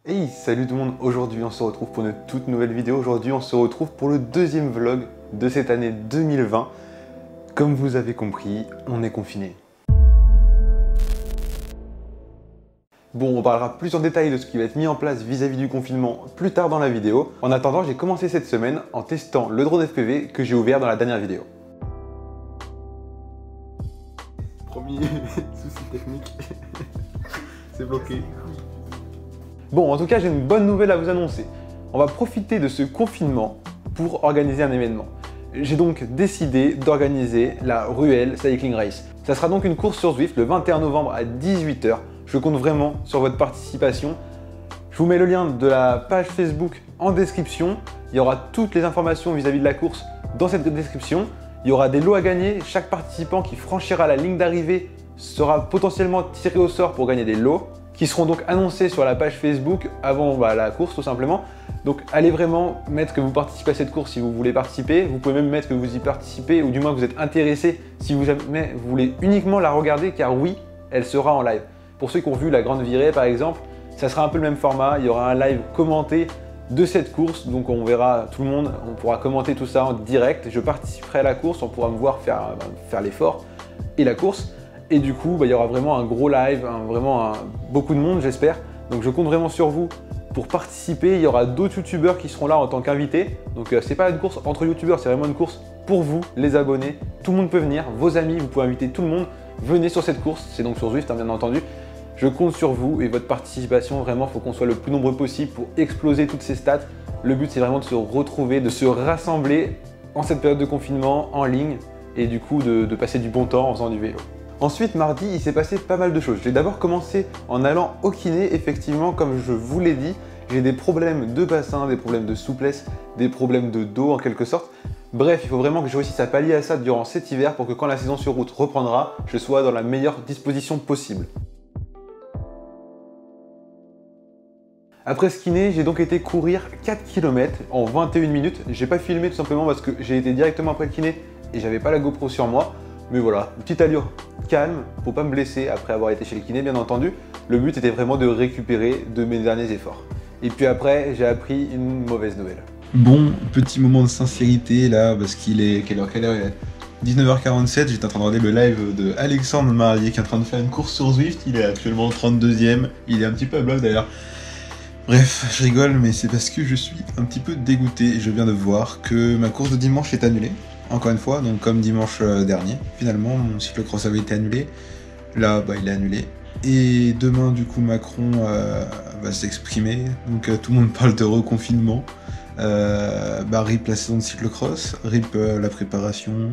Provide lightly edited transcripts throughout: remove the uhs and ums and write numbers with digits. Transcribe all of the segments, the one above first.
Hey, salut tout le monde, aujourd'hui on se retrouve pour une toute nouvelle vidéo. Aujourd'hui on se retrouve pour le deuxième vlog de cette année 2020. Comme vous avez compris, on est confiné. Bon, on parlera plus en détail de ce qui va être mis en place vis-à-vis du confinement plus tard dans la vidéo. En attendant, j'ai commencé cette semaine en testant le drone FPV que j'ai ouvert dans la dernière vidéo. Premier souci technique, c'est bloqué. Bon, en tout cas, j'ai une bonne nouvelle à vous annoncer. On va profiter de ce confinement pour organiser un événement. J'ai donc décidé d'organiser la Ruelle Cycling Race. Ça sera donc une course sur Zwift le 21 novembre à 18 h. Je compte vraiment sur votre participation. Je vous mets le lien de la page Facebook en description. Il y aura toutes les informations vis-à-vis de la course dans cette description. Il y aura des lots à gagner. Chaque participant qui franchira la ligne d'arrivée sera potentiellement tiré au sort pour gagner des lots, qui seront donc annoncés sur la page Facebook avant la course tout simplement. Donc allez vraiment mettre que vous participez à cette course si vous voulez participer. Vous pouvez même mettre que vous y participez ou du moins que vous êtes intéressé si vous voulez uniquement la regarder, car oui, elle sera en live. Pour ceux qui ont vu la grande virée par exemple, ça sera un peu le même format. Il y aura un live commenté de cette course, donc on verra tout le monde, on pourra commenter tout ça en direct. Je participerai à la course, on pourra me voir faire l'effort et la course. Et du coup, il y aura vraiment un gros live, beaucoup de monde j'espère. Donc je compte vraiment sur vous pour participer. Il y aura d'autres youtubeurs qui seront là en tant qu'invités. Donc c'est pas une course entre youtubeurs, c'est vraiment une course pour vous, les abonnés. Tout le monde peut venir, vos amis, vous pouvez inviter tout le monde. Venez sur cette course, c'est donc sur Zwift bien entendu. Je compte sur vous et votre participation. Vraiment, il faut qu'on soit le plus nombreux possible pour exploser toutes ces stats. Le but, c'est vraiment de se retrouver, de se rassembler en cette période de confinement, en ligne, et du coup de passer du bon temps en faisant du vélo. Ensuite, mardi, il s'est passé pas mal de choses. J'ai d'abord commencé en allant au kiné. Effectivement, comme je vous l'ai dit, j'ai des problèmes de bassin, des problèmes de souplesse, des problèmes de dos en quelque sorte. Bref, il faut vraiment que je réussisse à pallier à ça durant cet hiver pour que quand la saison sur route reprendra, je sois dans la meilleure disposition possible. Après ce kiné, j'ai donc été courir 4 km en 21 minutes. J'ai pas filmé tout simplement parce que j'ai été directement après le kiné et j'avais pas la GoPro sur moi. Mais voilà, une petite allure calme, faut pas me blesser après avoir été chez le kiné bien entendu. Le but était vraiment de récupérer de mes derniers efforts. Et puis après, j'ai appris une mauvaise nouvelle. Bon, petit moment de sincérité là, parce qu'il est... Quelle heure il est 19h47, j'étais en train de regarder le live de Alexandre Marié qui est en train de faire une course sur Zwift. Il est actuellement 32e, il est un petit peu à bloc d'ailleurs. Bref, je rigole, mais c'est parce que je suis un petit peu dégoûté. Je viens de voir que ma course de dimanche est annulée. Encore une fois, donc comme dimanche dernier, finalement, mon cyclocross avait été annulé. Là, il est annulé. Et demain, du coup, Macron va s'exprimer. Donc tout le monde parle de reconfinement. RIP la saison de cyclocross, RIP la préparation,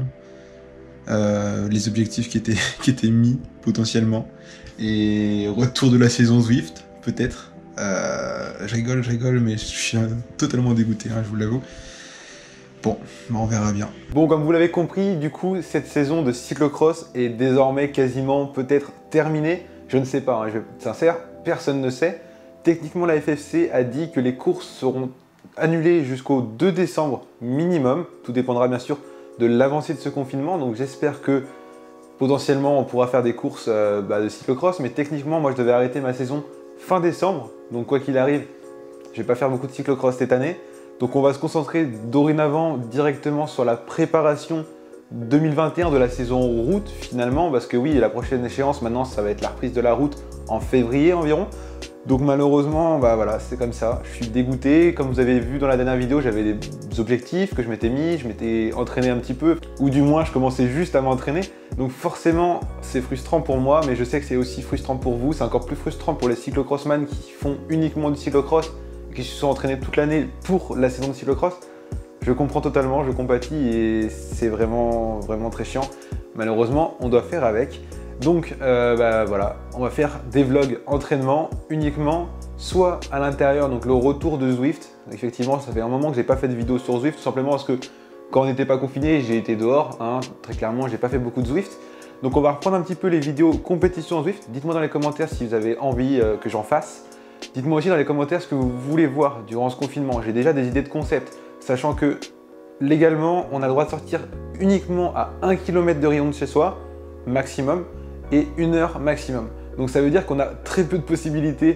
les objectifs qui étaient mis potentiellement. Et retour de la saison Zwift, peut-être. Je rigole, mais je suis totalement dégoûté, hein, je vous l'avoue. Bon, on verra bien. Bon, comme vous l'avez compris, du coup, cette saison de cyclocross est désormais quasiment peut-être terminée. Je ne sais pas, hein, je vais être sincère, personne ne sait. Techniquement, la FFC a dit que les courses seront annulées jusqu'au 2 décembre minimum. Tout dépendra bien sûr de l'avancée de ce confinement. Donc j'espère que potentiellement on pourra faire des courses de cyclocross. Mais techniquement, moi je devais arrêter ma saison fin décembre. Donc quoi qu'il arrive, je ne vais pas faire beaucoup de cyclocross cette année. Donc on va se concentrer dorénavant directement sur la préparation 2021 de la saison route finalement, parce que oui, la prochaine échéance maintenant ça va être la reprise de la route en février environ. Donc malheureusement, voilà, c'est comme ça. Je suis dégoûté. Comme vous avez vu dans la dernière vidéo, j'avais des objectifs que je m'étais mis, je m'étais entraîné un petit peu, ou du moins je commençais juste à m'entraîner. Donc forcément, c'est frustrant pour moi, mais je sais que c'est aussi frustrant pour vous. C'est encore plus frustrant pour les cyclocrossman qui font uniquement du cyclocross, qui se sont entraînés toute l'année pour la saison de cyclocross. Je comprends totalement, je compatis et c'est vraiment très chiant. Malheureusement, on doit faire avec. Donc voilà, on va faire des vlogs entraînement uniquement, soit à l'intérieur, donc le retour de Zwift. Effectivement, ça fait un moment que j'ai pas fait de vidéo sur Zwift, tout simplement parce que quand on n'était pas confiné, j'ai été dehors, hein, très clairement, j'ai pas fait beaucoup de Zwift. Donc on va reprendre un petit peu les vidéos compétition Zwift. Dites-moi dans les commentaires si vous avez envie que j'en fasse. Dites-moi aussi dans les commentaires ce que vous voulez voir durant ce confinement. J'ai déjà des idées de concept, sachant que légalement, on a le droit de sortir uniquement à 1 km de rayon de chez soi, maximum, et 1 heure maximum. Donc ça veut dire qu'on a très peu de possibilités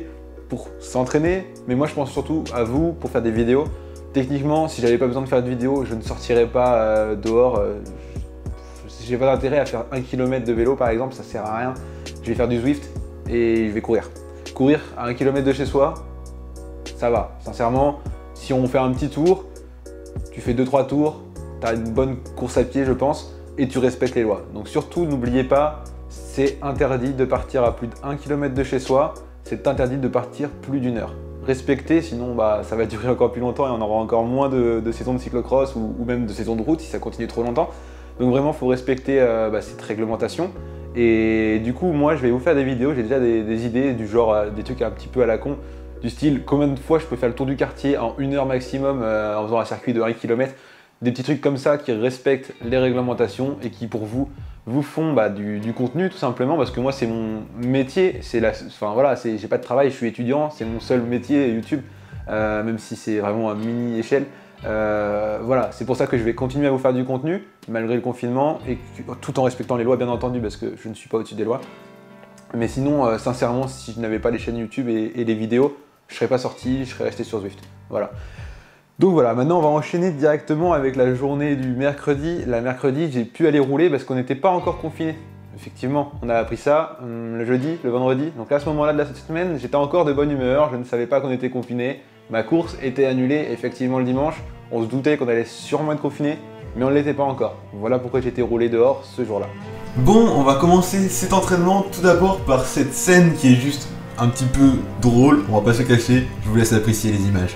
pour s'entraîner, mais moi je pense surtout à vous pour faire des vidéos. Techniquement, si j'avais pas besoin de faire de vidéo, je ne sortirais pas dehors. J'ai pas d'intérêt à faire 1 km de vélo par exemple, ça sert à rien. Je vais faire du Zwift et je vais courir. Courir à 1 km de chez soi, ça va. Sincèrement, si on fait un petit tour, tu fais 2-3 tours, tu as une bonne course à pied je pense, et tu respectes les lois. Donc surtout, n'oubliez pas, c'est interdit de partir à plus d'1 km de chez soi, c'est interdit de partir plus d'1 heure. Respectez, sinon ça va durer encore plus longtemps et on aura encore moins de saisons de cyclocross ou même de saisons de route si ça continue trop longtemps. Donc vraiment, il faut respecter cette réglementation. Et du coup, moi, je vais vous faire des vidéos, j'ai déjà des idées du genre, des trucs un petit peu à la con, du style combien de fois je peux faire le tour du quartier en 1 heure maximum en faisant un circuit de 1 km. Des petits trucs comme ça qui respectent les réglementations et qui pour vous font du contenu tout simplement, parce que moi c'est mon métier, j'ai pas de travail, je suis étudiant, c'est mon seul métier YouTube, même si c'est vraiment à mini échelle. Voilà, c'est pour ça que je vais continuer à vous faire du contenu malgré le confinement et tout en respectant les lois bien entendu, parce que je ne suis pas au-dessus des lois. Mais sinon, sincèrement, si je n'avais pas les chaînes YouTube et les vidéos, je serais pas sorti, je serais resté sur Zwift. Voilà. Donc voilà, maintenant on va enchaîner directement avec la journée du mercredi. La mercredi, j'ai pu aller rouler parce qu'on n'était pas encore confiné. Effectivement, on a appris ça le jeudi, le vendredi. Donc à ce moment-là de la semaine, j'étais encore de bonne humeur, je ne savais pas qu'on était confiné. Ma course était annulée effectivement le dimanche. On se doutait qu'on allait sûrement être confiné, mais on ne l'était pas encore. Voilà pourquoi j'étais roulé dehors ce jour-là. Bon, on va commencer cet entraînement tout d'abord par cette scène qui est juste un petit peu drôle. On va pas se cacher, je vous laisse apprécier les images.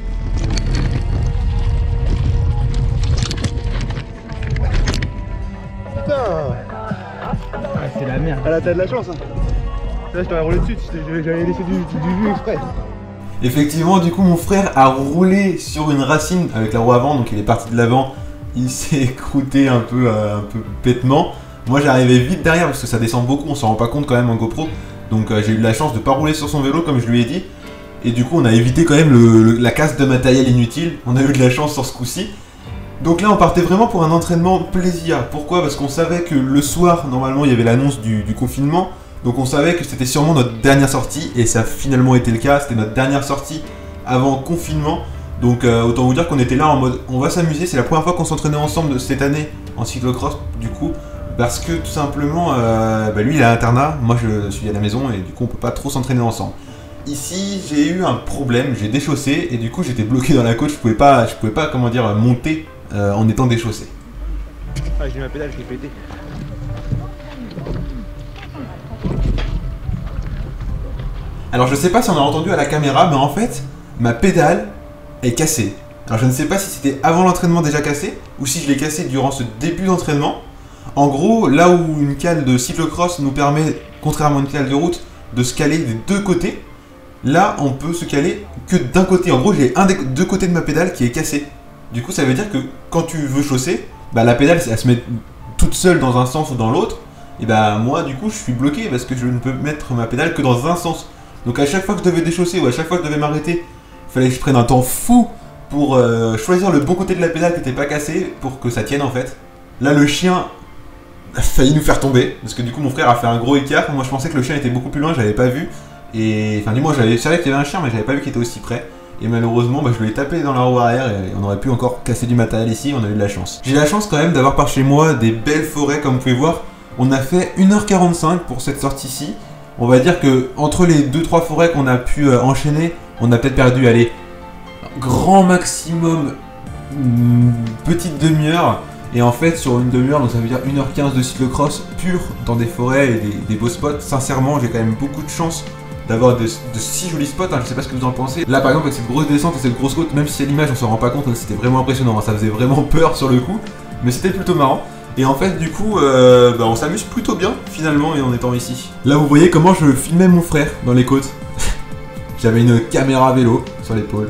Ah, c'est la merde. Ah là t'as de la chance hein. Là je t'aurais roulé dessus, j'avais laissé du vue exprès. Effectivement, du coup mon frère a roulé sur une racine avec la roue avant, donc il est parti de l'avant, il s'est croûté un peu bêtement. Moi j'arrivais vite derrière parce que ça descend beaucoup, on s'en rend pas compte quand même en GoPro. Donc j'ai eu de la chance de pas rouler sur son vélo comme je lui ai dit. Et du coup on a évité quand même la casse de matériel inutile, on a eu de la chance sur ce coup-ci. Donc là on partait vraiment pour un entraînement plaisir. Pourquoi? Parce qu'on savait que le soir, normalement il y avait l'annonce du confinement. Donc on savait que c'était sûrement notre dernière sortie, et ça a finalement été le cas, c'était notre dernière sortie avant confinement. Donc autant vous dire qu'on était là en mode on va s'amuser, c'est la première fois qu'on s'entraînait ensemble cette année en cyclocross du coup. Parce que tout simplement, lui il est à l'internat, moi je suis à la maison et du coup on peut pas trop s'entraîner ensemble. Ici j'ai eu un problème, j'ai déchaussé et du coup j'étais bloqué dans la côte, je pouvais pas comment dire, monter en étant déchaussé. Ah j'ai eu ma pédale, je l'ai pété. Alors je sais pas si on a entendu à la caméra, mais en fait ma pédale est cassée. Alors je ne sais pas si c'était avant l'entraînement déjà cassé ou si je l'ai cassé durant ce début d'entraînement. En gros, là où une cale de cyclocross nous permet, contrairement à une cale de route, de se caler des deux côtés, là on peut se caler que d'un côté. En gros j'ai un des deux côtés de ma pédale qui est cassé. Du coup ça veut dire que quand tu veux chausser, la pédale elle se met toute seule dans un sens ou dans l'autre. Et moi du coup je suis bloqué parce que je ne peux mettre ma pédale que dans un sens. Donc à chaque fois que je devais déchausser ou à chaque fois que je devais m'arrêter, il fallait que je prenne un temps fou pour choisir le bon côté de la pédale qui n'était pas cassé pour que ça tienne en fait. Là le chien a failli nous faire tomber parce que du coup mon frère a fait un gros écart. Moi je pensais que le chien était beaucoup plus loin, je l'avais pas vu. Et enfin du moins je savais qu'il y avait un chien mais j'avais pas vu qu'il était aussi près. Et malheureusement je lui ai tapé dans la roue arrière et on aurait pu encore casser du matériel ici, on a eu de la chance. J'ai la chance quand même d'avoir par chez moi des belles forêts comme vous pouvez voir. On a fait 1h45 pour cette sortie-ci. On va dire que entre les 2-3 forêts qu'on a pu enchaîner, on a peut-être perdu, allez, grand maximum une petite demi-heure. Et en fait sur une demi-heure, donc ça veut dire 1h15 de cyclocross pur dans des forêts et des beaux spots. Sincèrement j'ai quand même beaucoup de chance d'avoir de si jolis spots, je sais pas ce que vous en pensez. Là par exemple avec cette grosse descente et cette grosse côte, même si à l'image on s'en rend pas compte, c'était vraiment impressionnant, ça faisait vraiment peur sur le coup. Mais c'était plutôt marrant. Et en fait du coup on s'amuse plutôt bien finalement en étant ici. Là vous voyez comment je filmais mon frère dans les côtes. J'avais une caméra vélo sur l'épaule.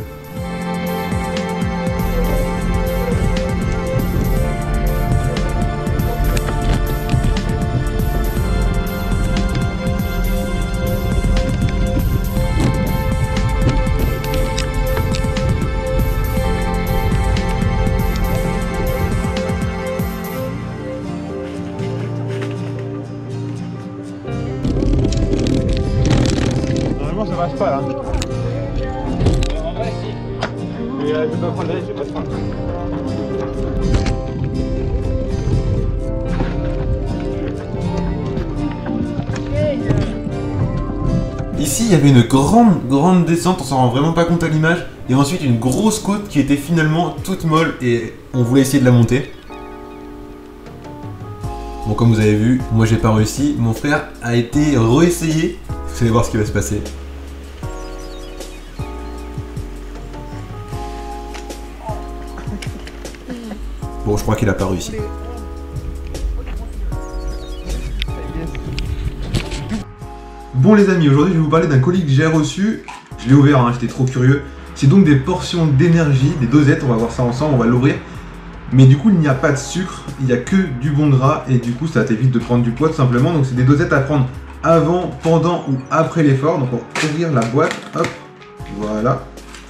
Normalement ça passe pas là. je vais pas prendre la risque, j'ai pas de frein. Ici, il y avait une grande descente, on s'en rend vraiment pas compte à l'image. Et ensuite, une grosse côte qui était finalement toute molle et on voulait essayer de la monter. Bon, comme vous avez vu, moi j'ai pas réussi. Mon frère a été réessayé. Vous allez voir ce qui va se passer. Bon, je crois qu'il a pas réussi. Bon les amis, aujourd'hui je vais vous parler d'un colis que j'ai reçu. Je l'ai ouvert, hein, j'étais trop curieux. C'est donc des portions d'énergie, des dosettes, on va voir ça ensemble, on va l'ouvrir. Mais du coup il n'y a pas de sucre, il n'y a que du bon gras et du coup ça t'évite de prendre du poids tout simplement. Donc c'est des dosettes à prendre avant, pendant ou après l'effort. Donc on va ouvrir la boîte, hop, voilà.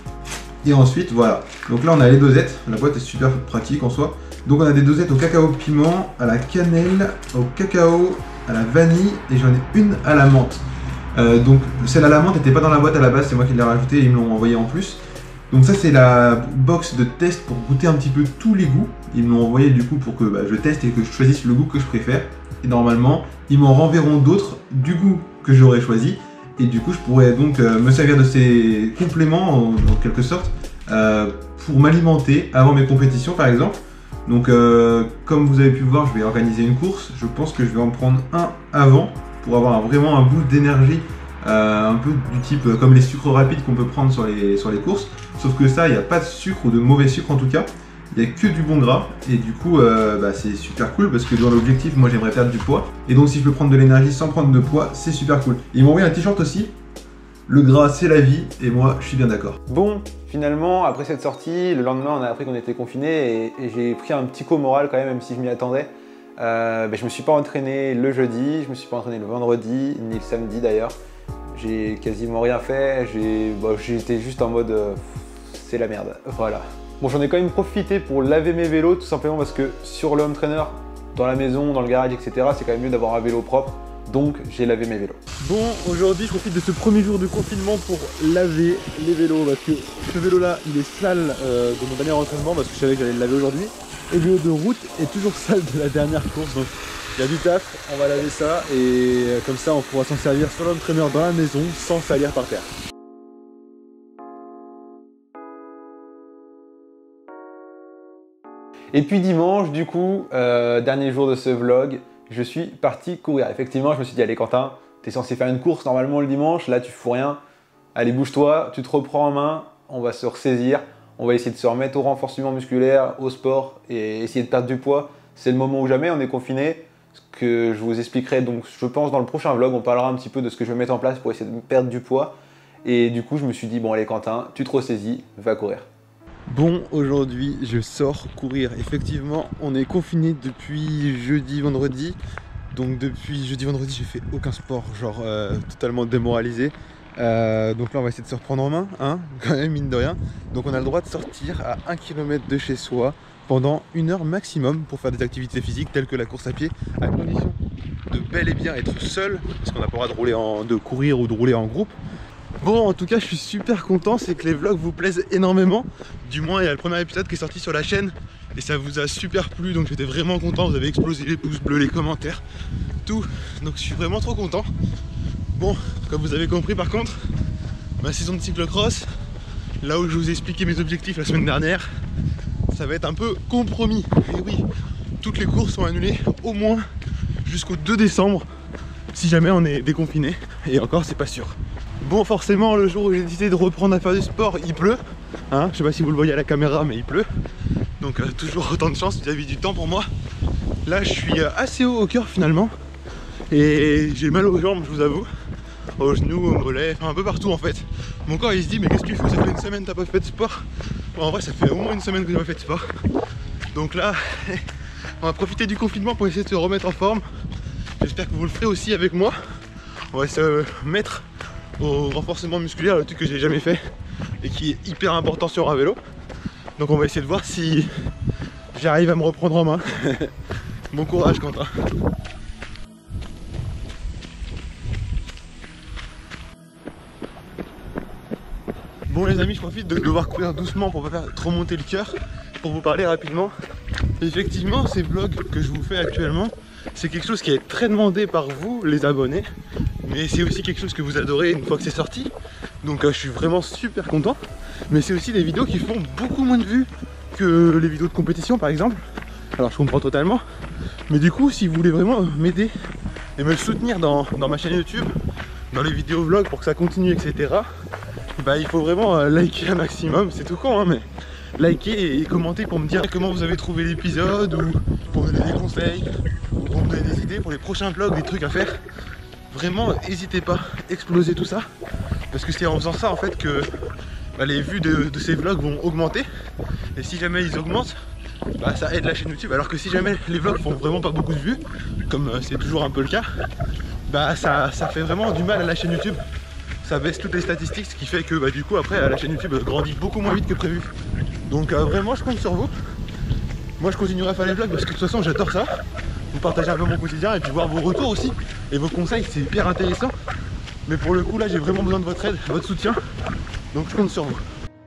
Et ensuite voilà, donc là on a les dosettes, la boîte est super pratique en soi. Donc on a des dosettes au cacao piment, à la cannelle, au cacao, à la vanille et j'en ai une à la menthe. Donc celle à la menthe n'était pas dans la boîte à la base, c'est moi qui l'ai rajouté et ils me l'ont envoyé en plus. Donc ça c'est la box de test pour goûter un petit peu tous les goûts. Ils me l'ont envoyé du coup pour que je teste et que je choisisse le goût que je préfère. Et normalement ils m'en renverront d'autres du goût que j'aurais choisi. Et du coup je pourrais donc me servir de ces compléments en quelque sorte pour m'alimenter avant mes compétitions par exemple. Donc comme vous avez pu voir, je vais organiser une course. Je pense que je vais en prendre un avant pour avoir vraiment un boost d'énergie un peu du type comme les sucres rapides qu'on peut prendre sur les courses. Sauf que ça, il n'y a pas de sucre ou de mauvais sucre en tout cas. Il n'y a que du bon gras et du coup c'est super cool parce que dans l'objectif, moi j'aimerais perdre du poids. Et donc si je peux prendre de l'énergie sans prendre de poids, c'est super cool. Ils m'ont envoyé un t-shirt aussi. Le gras c'est la vie et moi je suis bien d'accord. Bon, finalement, après cette sortie, le lendemain on a appris qu'on était confinés et j'ai pris un petit coup moral quand même si je m'y attendais. Je me suis pas entraîné le jeudi, je me suis pas entraîné le vendredi, ni le samedi d'ailleurs. J'ai quasiment rien fait, j'étais juste en mode c'est la merde, voilà. Bon, j'en ai quand même profité pour laver mes vélos tout simplement parce que sur le home trainer, dans la maison, dans le garage, etc., c'est quand même mieux d'avoir un vélo propre. Donc j'ai lavé mes vélos. Bon, aujourd'hui je profite de ce premier jour de confinement pour laver les vélos parce que ce vélo là il est sale de mon dernier entraînement parce que je savais que j'allais le laver aujourd'hui. Et le vélo de route est toujours sale de la dernière course, donc il y a du taf, on va laver ça et comme ça on pourra s'en servir sur l'home trainer dans la maison sans salir par terre. Et puis dimanche, du coup, dernier jour de ce vlog, je suis parti courir. Effectivement, je me suis dit, allez Quentin, t'es censé faire une course normalement le dimanche, là tu fous rien. Allez, bouge-toi, tu te reprends en main, on va se ressaisir, on va essayer de se remettre au renforcement musculaire, au sport et essayer de perdre du poids. C'est le moment ou jamais, on est confiné. Ce que je vous expliquerai donc, je pense, dans le prochain vlog, on parlera un petit peu de ce que je vais mettre en place pour essayer de perdre du poids. Et du coup, je me suis dit, bon allez Quentin, tu te ressaisis, va courir. Bon, aujourd'hui je sors courir. Effectivement, on est confiné depuis jeudi, vendredi. Donc depuis jeudi, vendredi, j'ai fait aucun sport, genre totalement démoralisé. Donc là, on va essayer de se reprendre en main, hein, quand même, mine de rien. Donc on a le droit de sortir à 1 km de chez soi pendant 1 heure maximum pour faire des activités physiques telles que la course à pied, à condition de bel et bien être seul, parce qu'on n'a pas le droit de courir ou de rouler en groupe. Bon, en tout cas, je suis super content, c'est que les vlogs vous plaisent énormément. Du moins, il y a le premier épisode qui est sorti sur la chaîne et ça vous a super plu, donc j'étais vraiment content. Vous avez explosé les pouces bleus, les commentaires, tout. Donc je suis vraiment trop content. Bon, comme vous avez compris par contre, ma saison de cyclocross, là où je vous ai expliqué mes objectifs la semaine dernière, ça va être un peu compromis. Et oui, toutes les courses sont annulées au moins jusqu'au 2 décembre, si jamais on est déconfiné. Et encore, c'est pas sûr. Bon, forcément, le jour où j'ai décidé de reprendre à faire du sport, il pleut. Hein, je sais pas si vous le voyez à la caméra, mais il pleut. Donc toujours autant de chance vis-à-vis du temps pour moi. Là, je suis assez haut au cœur finalement. Et j'ai mal aux jambes, je vous avoue. Aux genoux, aux mollets, enfin un peu partout en fait. Mon corps il se dit, mais qu'est-ce que tu fais? Ça fait 1 semaine que t'as pas fait de sport. Bon, en vrai, ça fait au moins 1 semaine que j'ai pas fait de sport. Donc là, on va profiter du confinement pour essayer de se remettre en forme. J'espère que vous le ferez aussi avec moi. On va se mettre au renforcement musculaire, le truc que j'ai jamais fait et qui est hyper important sur un vélo. Donc on va essayer de voir si j'arrive à me reprendre en main. Bon courage Quentin. Bon les amis, je profite de devoir courir doucement pour pas faire trop monter le cœur, pour vous parler rapidement. Effectivement, ces vlogs que je vous fais actuellement, c'est quelque chose qui est très demandé par vous, les abonnés. Mais c'est aussi quelque chose que vous adorez une fois que c'est sorti. Donc je suis vraiment super content. Mais c'est aussi des vidéos qui font beaucoup moins de vues que les vidéos de compétition par exemple. Alors je comprends totalement. Mais du coup, si vous voulez vraiment m'aider et me soutenir dans ma chaîne YouTube, dans les vidéos vlogs pour que ça continue, etc. Bah il faut vraiment liker un maximum, c'est tout con hein, mais liker et commenter pour me dire comment vous avez trouvé l'épisode, ou pour me donner des conseils, ou pour me donner des idées pour les prochains vlogs, des trucs à faire. Vraiment n'hésitez pas, explosez tout ça, parce que c'est en faisant ça en fait que bah, les vues de ces vlogs vont augmenter. Et si jamais ils augmentent, bah, ça aide la chaîne YouTube, alors que si jamais les vlogs font vraiment pas beaucoup de vues, comme c'est toujours un peu le cas, bah ça fait vraiment du mal à la chaîne YouTube. Ça baisse toutes les statistiques, ce qui fait que bah, du coup après la chaîne YouTube grandit beaucoup moins vite que prévu. Donc vraiment je compte sur vous. Moi je continuerai à faire les vlogs parce que de toute façon j'adore ça. Vous partagez un peu mon quotidien et puis voir vos retours aussi. Et vos conseils, c'est hyper intéressant. Mais pour le coup là j'ai vraiment besoin de votre aide, votre soutien. Donc je compte sur vous.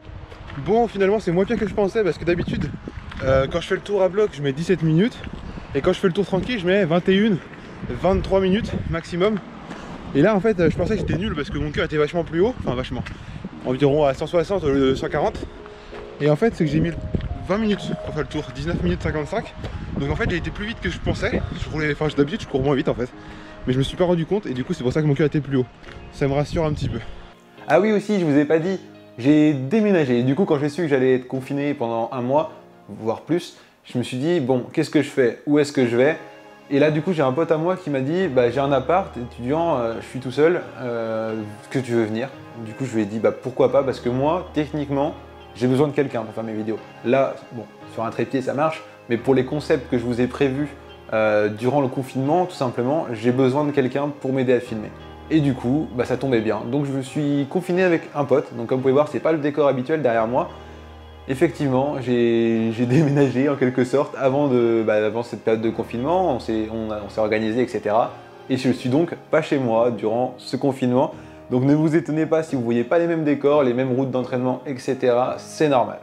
Bon finalement c'est moins bien que je pensais, parce que d'habitude quand je fais le tour à bloc je mets 17 minutes. Et quand je fais le tour tranquille je mets 21, 23 minutes maximum. Et là en fait je pensais que j'étais nul parce que mon cœur était vachement plus haut, enfin vachement, environ à 160 au lieu de 140. Et en fait c'est que j'ai mis 20 minutes pour faire le tour, 19 minutes 55. Donc en fait j'ai été plus vite que je pensais. D'habitude je cours moins vite en fait, mais je me suis pas rendu compte et du coup c'est pour ça que mon cœur était plus haut. Ça me rassure un petit peu. Ah oui aussi, je vous ai pas dit, j'ai déménagé. Du coup quand j'ai su que j'allais être confiné pendant un mois, voire plus, je me suis dit bon, qu'est-ce que je fais? Où est-ce que je vais? Et là du coup j'ai un pote à moi qui m'a dit bah j'ai un appart étudiant, je suis tout seul, est-ce que tu veux venir? Du coup je lui ai dit bah pourquoi pas, parce que moi techniquement j'ai besoin de quelqu'un pour faire mes vidéos. Là bon, sur un trépied ça marche, mais pour les concepts que je vous ai prévus durant le confinement, tout simplement j'ai besoin de quelqu'un pour m'aider à filmer. Et du coup bah ça tombait bien, donc je me suis confiné avec un pote. Donc comme vous pouvez voir c'est pas le décor habituel derrière moi. Effectivement, j'ai déménagé en quelque sorte avant cette période de confinement, on s'est organisé, etc. Et je suis donc pas chez moi durant ce confinement. Donc ne vous étonnez pas si vous voyez pas les mêmes décors, les mêmes routes d'entraînement, etc. C'est normal.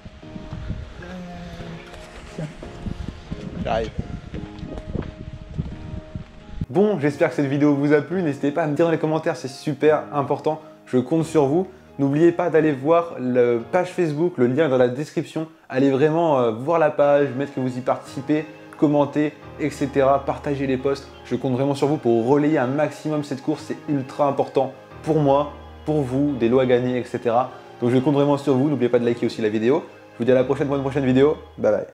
J'arrive. Bon, j'espère que cette vidéo vous a plu. N'hésitez pas à me dire dans les commentaires, c'est super important. Je compte sur vous. N'oubliez pas d'aller voir la page Facebook, le lien est dans la description. Allez vraiment voir la page, mettre que vous y participez, commenter, etc. Partagez les posts. Je compte vraiment sur vous pour relayer un maximum cette course. C'est ultra important pour moi, pour vous, des lots à gagner, etc. Donc je compte vraiment sur vous. N'oubliez pas de liker aussi la vidéo. Je vous dis à la prochaine pour une prochaine vidéo. Bye bye.